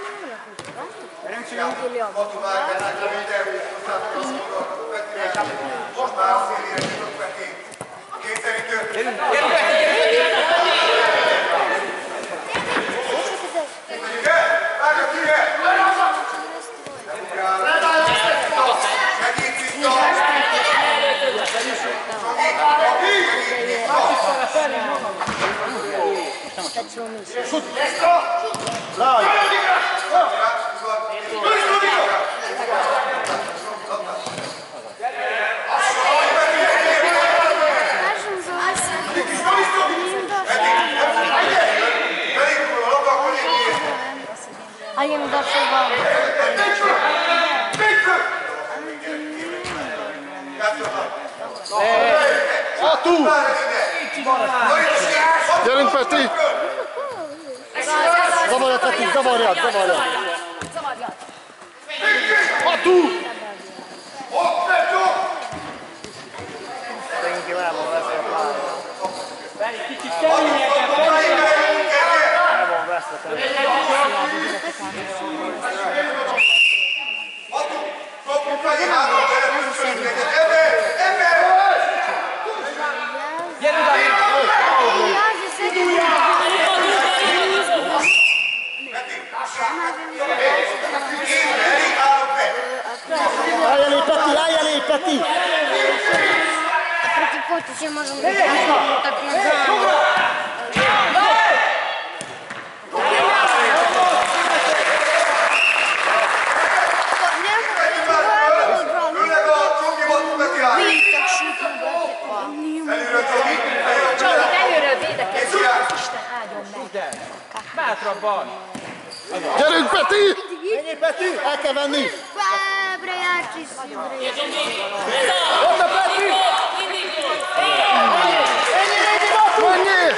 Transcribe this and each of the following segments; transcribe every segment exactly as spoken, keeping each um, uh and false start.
Ott vágják a videót, most már a szélére nyitott Peti. Kényszerítő. Gyerünk, gyerünk! Megyünk el! Vágja ki el! Megint vissza! Laj! Hajem doszowałem. O tu! Gyerünk Peti! Zavarjad Peti, zavarjad, zavarjad! O tu! Senki el van veszve a pálya. Kicsit keményeket, El van veszve gyerünk Dani! Állj elé Peti, állj elé Peti! Против кота все можем так назад. Bátrabban! Gyerünk Peti! Menjél Peti! El kell venni! Ott a Peti! Menjél!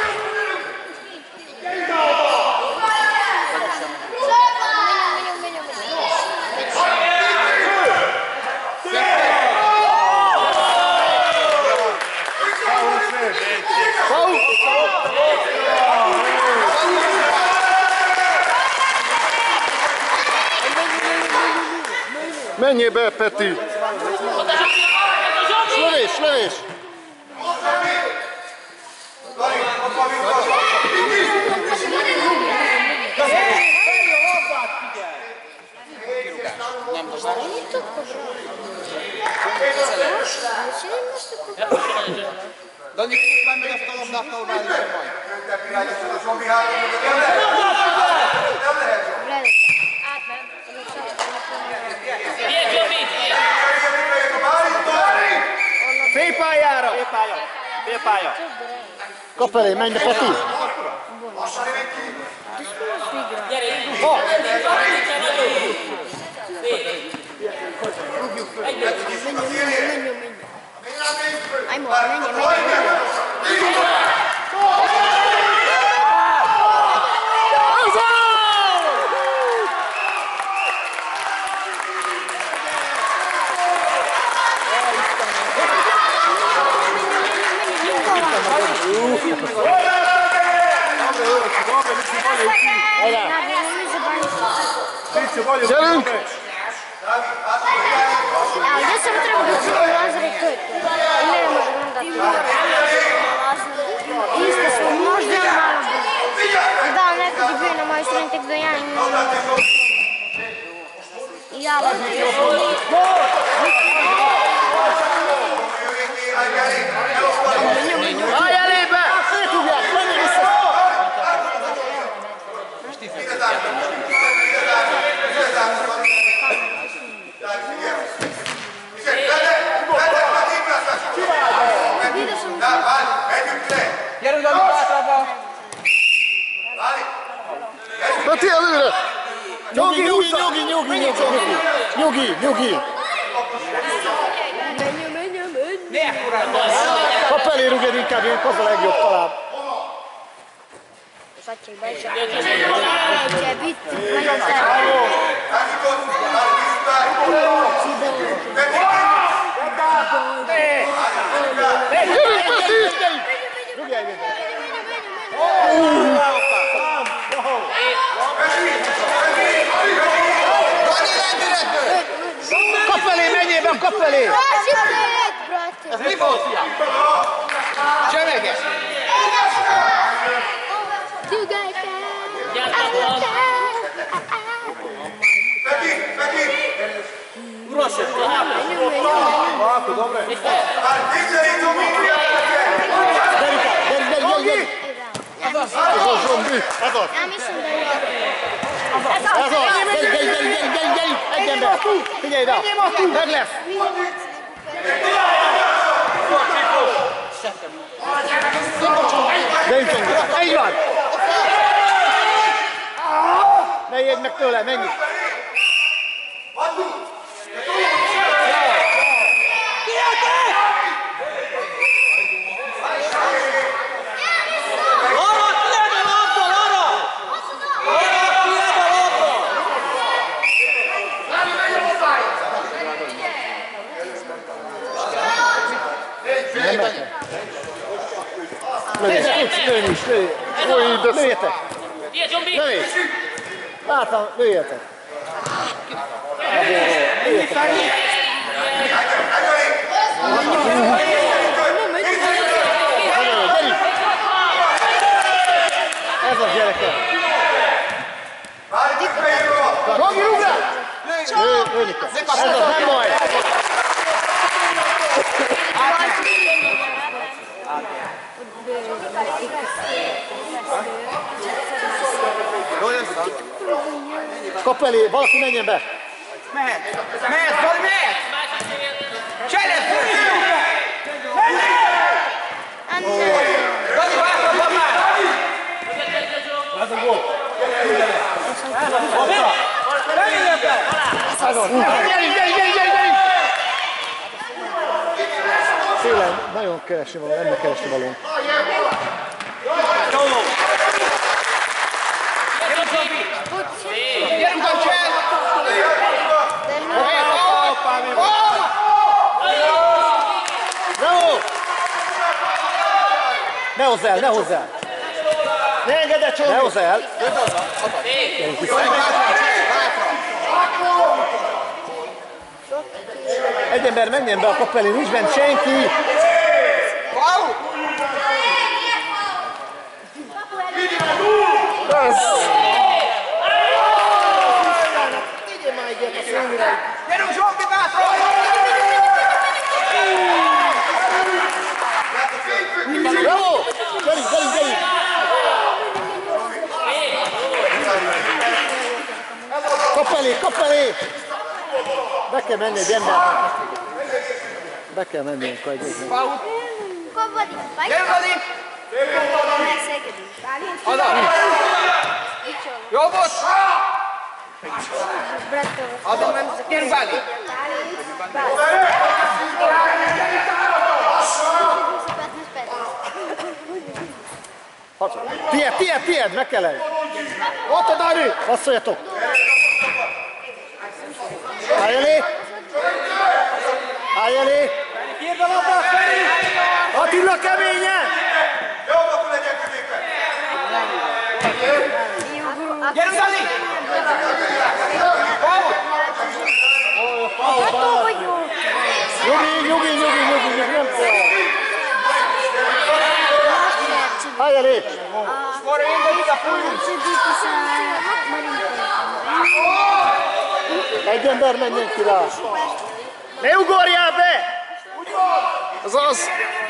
Menjél be, Peti! Lövés, lövés! Dani, már meg ezt a labdát alválni majd. Félpályára! Félpálya! Félpálya! Kap elé, menj be Peti! I'm Gyerünk! А где сам треба лазерить той? Не може да. Исто може да мало. Да, некои ги бил на моји страни, так да ја и ја Állj elébe! Szétugják, menjél vissza! Gyerünk Dani, bátrabban! Peti előre! Nyugi, nyugi, nyugi, nyugi, nyugi, nyugi, nyugi! Kap elé ruged inkább, én az a legjobb talán. Gyerünk Peti! Rugjáj még! kap felé! Ez mi volt, fiam? Csöveges! Peki, Peki! Proszę, Marko, dobre. Niče i to mi nije! Derika, Derik, Derik, Derik, Derik. Ez az, zombi, ez az. Nem hiszem, de jó. Ez az, Derik, Derik, Derik, Derik, Derik, Derik. Egy ember. Figyelj rá, meg lesz. De ütöm, így van. Ne ijedj meg tőle, menjünk. Lőni is, lőj! Lőjetek! Lőj! Látom, lőjetek! Lőjetek! Ez az gyerekek! Rogi, rúgrál! Lőni kell! Ez az nem baj! Kap elé, valaki menjen be! Mehet! Mehet, Zoli, mehet! Cselez, Zoli! Zoli, változom már! Ez a gól! Bemenjen be! Gyerünk, gyerünk, gyerünk, gyerünk! Szélen nagyon keresni való, nem keresni valónk. Gyerünk, Ancsel! Bravo! Ne hozz el, ne hozz el! Ne engedd el, Csolmi! Ne hozz el! Gyerünk vissza! Egy ember menjen be a kap elé, nincs bent senki! Gyerünk, Zsolti, bátran! Bravo! Gyerünk, gyerünk, gyerünk! Kap elé, kap elé! Be kell menni egy embernek. Be kell menni akkor egy embernek. Gyerünk, Zoli! Oda! Jó volt! Oda! Gyerünk, Báli! Tied, tied, tied, meg kell elni. Ott a Dani! Passzoljatok! Állj elé! Állj elé! Írd a labdát, Feri! Attila keményen! Jó, akkor legyen középen! Gyerünk, Dani! Nyugi, nyugi, nyugi, nyugi, nyugi, nem kell. Állj elé! Skoro ide, ide, fújj! Egy ember menjen ki rá! Ne ugorjál be! Az az!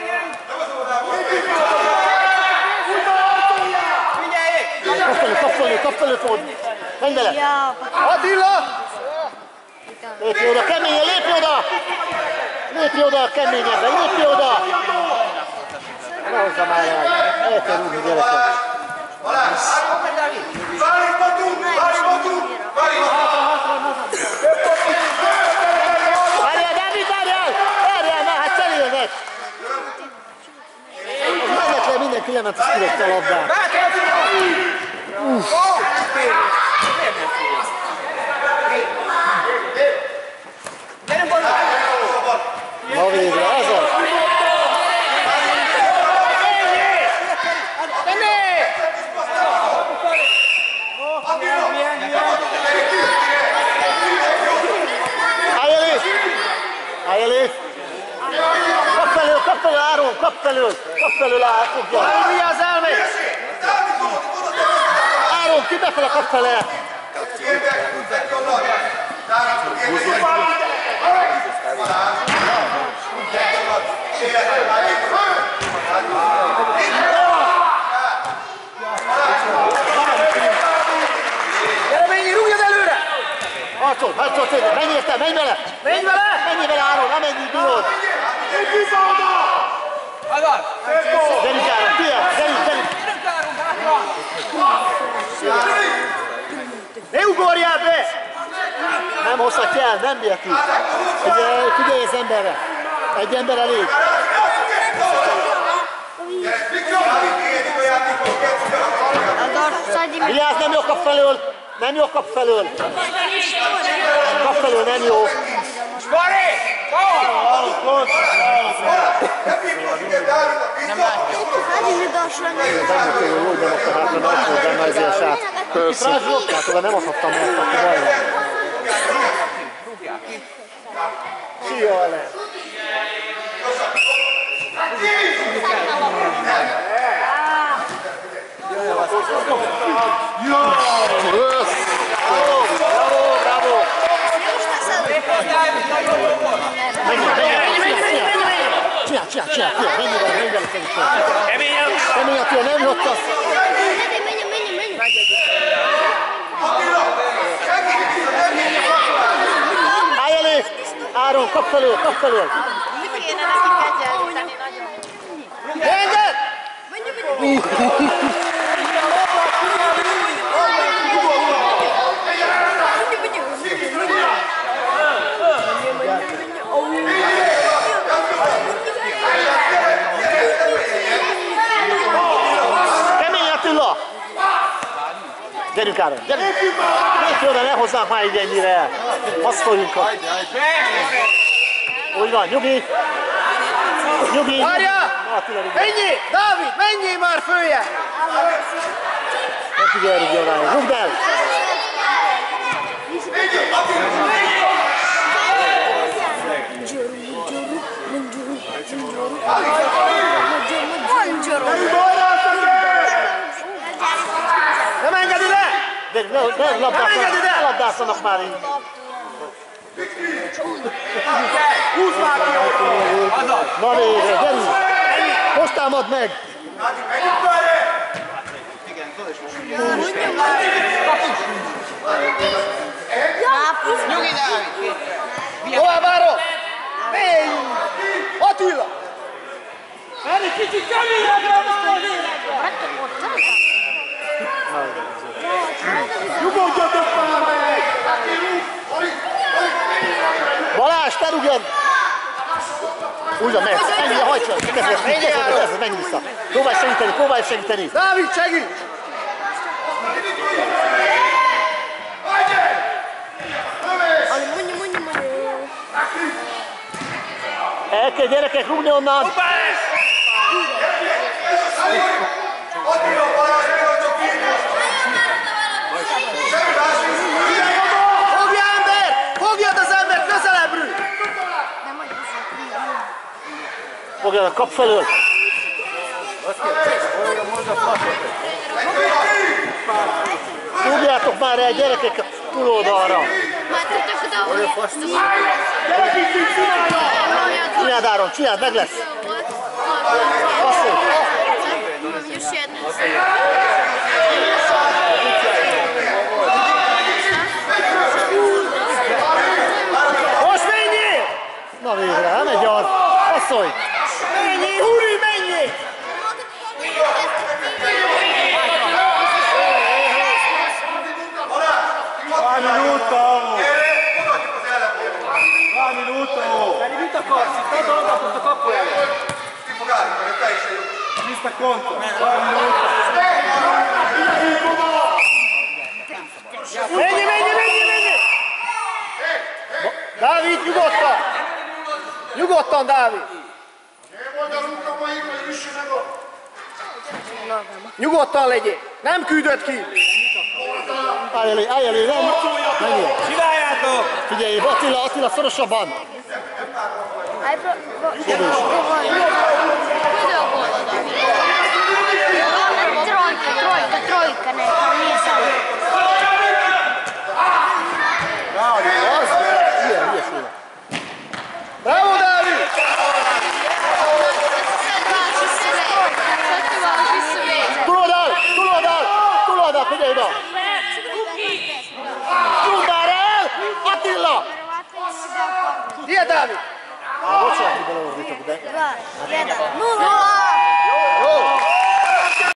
Figyelj! Kap felé, kap felé, kap felé fog! Menj bele! Attila! Lépj oda, keményen, lépj oda! Lépj oda, keményebben, lépj oda! Ne hozzá már el! El kell rúgni, gyerekek! Balázs! Várj, Batu! Várj, Batu! Várj, Várjál, Dávid, várjál! Várjál már, hát cseréljenek! Az menetlen mindenki lement, azt kirögte a labdát. Ma végre, ez az! Állj elé! Állj kap felől, kap felől áll, fogja. Dávid, vigyázz el még! Áron, ki befele kap fele. Gyere, menj, rúgjad előre! Harcol, harcol, tényleg, menj érte, menj vele! Menj vele! Menj vele Áron, amennyi bírod! Agad! Gyerünk Áron, tiéd, gyerünk, gyerünk! Ne ugorjál be! Nem hozhatja el, nem bírti. Figyelj, figyelj az emberre. Egy ember elég. Vigyázz, nem jó kap felől! Nem jó kap felől! Kap felől, nem jó! Spari! Hadi mi došlo na... Nem kell jó, de most a hátra nem fog benne ezért sát. Persze. Hát oda nem adhattam meg, akkor baj van. Szia, Ellen! Bravo, bravo! Menj, menj, menj, menj, menj! Csinál, csinál, csinál, csinál, menj vele, menj vele, szerintem. Kemény Attila, nem hagyta. Menj, menj, menj! Állj elé! Áron, kap felől, kap felől! Mit kéne neki kegyelmíteni nagyon? Enged! Kemény Attila! Gyerünk Áron, gyerünk! Négy oda, ne hozzánk már így ennyire! Hasztoljunk a... Úgy van, nyugi! Nyugi! Várjál! Menjél! Dávid, menjél már följebb! Ne figyelj, rúgjon rá, rúgd el! Nem enged ide! De ne labdázzanak már így! Húzd már ki! Na végre, gyerünk! Most támad meg! Nyugi, Dávid! Tovább, Áron! Menj! Attila! Menj, kicsit keményebbre már az életbe! Nyugodjatok már meg! Balázs, te rúgjad! Úgy van, mehetsz, ennyi, hajtsad! Menj, Áron! Menj vissza! Próbálj segíteni, próbálj segíteni! Dávid, segíts! Mondja, mondja, mondja. El kell gyerekek rúgni onnan! Fogja ember! Fogjad az ember közelebbről! Fogjanak, kap felől! Rúgjátok már el gyerekek a túloldalra! Csináld Áron, csináld, meg lesz! Passzol! Most menjél! Na végre, nem megy az! Passzolj! Menjél, Uri, menjél! Vai minuto! Vai minuto! Pedig mit akarsz? Itt adod oda a kapu elé. Mi sta conto? Vai minuto! Menjél, menjél, menjél, menjél! Dávid, nyugodtan! Nyugodtan, Dávid! Nyugodtan legyél! Nem küldött ki! Állj elé, állj elé, nem! Menjél! Csináljátok! Figyelj, Attila, Attila szorosabban! Aj, pro... trojka neka, nije samo. Bravo, nije, nije šuda. Bravo, Davi! Tulodar, Tulodar, Tulodar, gdje je dao? Tulodar, Atila! Gdje je David? A hoće ja ti bilo ovo biti gdje? Dva, jedan, nula!